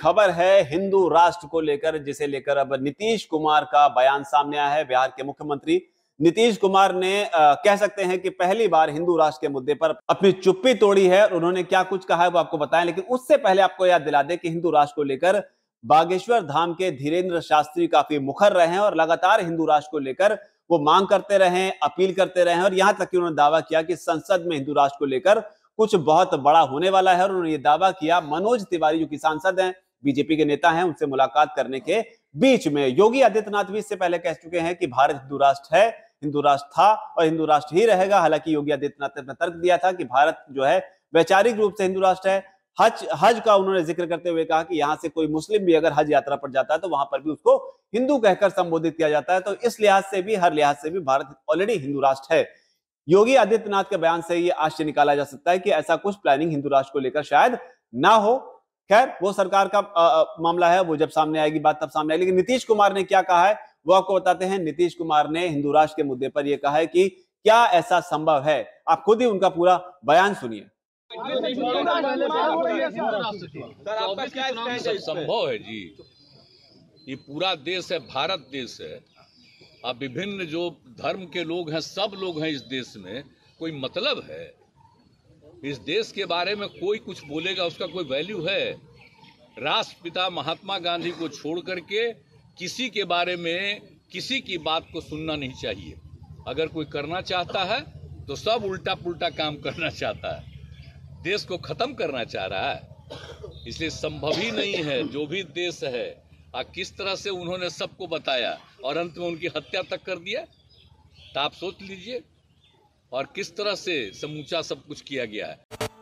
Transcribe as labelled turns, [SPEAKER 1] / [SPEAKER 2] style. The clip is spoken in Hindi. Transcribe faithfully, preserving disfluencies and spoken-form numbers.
[SPEAKER 1] खबर है हिंदू राष्ट्र को लेकर, जिसे लेकर अब नीतीश कुमार का बयान सामने आया है। बिहार के मुख्यमंत्री नीतीश कुमार ने आ, कह सकते हैं कि पहली बार हिंदू राष्ट्र के मुद्दे पर अपनी चुप्पी तोड़ी है। और उन्होंने क्या कुछ कहा है वो आपको बताएं, लेकिन उससे पहले आपको याद दिला दें कि हिंदू राष्ट्र को लेकर बागेश्वर धाम के धीरेन्द्र शास्त्री काफी मुखर रहे हैं और लगातार हिंदू राष्ट्र को लेकर वो मांग करते रहे, अपील करते रहे, और यहां तक कि उन्होंने दावा किया कि संसद में हिंदू राष्ट्र को लेकर कुछ बहुत बड़ा होने वाला है। और उन्होंने ये दावा किया मनोज तिवारी जो कि सांसद हैं, बीजेपी के नेता हैं, उनसे मुलाकात करने के बीच में। योगी आदित्यनाथ भी इससे पहले कह चुके हैं कि भारत हिंदू राष्ट्र है, हिंदू राष्ट्र था और हिंदू राष्ट्र ही रहेगा। हालांकि योगी आदित्यनाथ ने तर्क दिया था कि भारत जो है वैचारिक रूप से हिंदू राष्ट्र है। हज हज का उन्होंने जिक्र करते हुए कहा कि यहां से कोई मुस्लिम भी अगर हज यात्रा पर जाता है तो वहां पर भी उसको हिंदू कहकर संबोधित किया जाता है। तो इस लिहाज से भी, हर लिहाज से भी भारत ऑलरेडी हिंदू राष्ट्र है। योगी आदित्यनाथ के बयान से ये आशय निकाला जा सकता है कि ऐसा कुछ प्लानिंग हिंदू राष्ट्र को लेकर शायद ना हो। खैर, वो सरकार का आ, आ, मामला है, वो जब सामने आएगी बात तब सामने आएगी। लेकिन नीतीश कुमार ने क्या कहा है वो आपको बताते हैं। नीतीश कुमार ने हिंदू राष्ट्र के मुद्दे पर यह कहा है कि क्या ऐसा संभव है। आप खुद ही उनका पूरा बयान सुनिए।
[SPEAKER 2] संभव है जी, ये पूरा देश है, भारत देश है। अब विभिन्न जो धर्म के लोग हैं, सब लोग हैं इस देश में, कोई मतलब है? इस देश के बारे में कोई कुछ बोलेगा उसका कोई वैल्यू है? राष्ट्रपिता महात्मा गांधी को छोड़ करके किसी के बारे में किसी की बात को सुनना नहीं चाहिए। अगर कोई करना चाहता है तो सब उल्टा पुल्टा काम करना चाहता है, देश को खत्म करना चाह रहा है। इसलिए संभव ही नहीं है। जो भी देश है, आ किस तरह से उन्होंने सबको बताया और अंत में उनकी हत्या तक कर दिया, तो आप सोच लीजिए। और किस तरह से समूचा सब कुछ किया गया है।